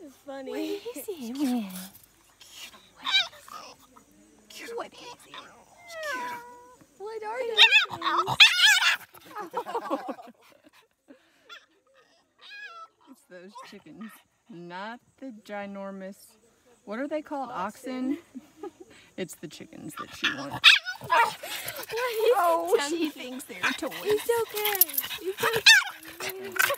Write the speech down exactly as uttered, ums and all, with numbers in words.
It's funny. What is it, man? What is it? What are you? It's those chickens, not the ginormous. What are they called? Oxen? It's the chickens that she wants. Oh, she thinks they're toys. It's okay. It's okay.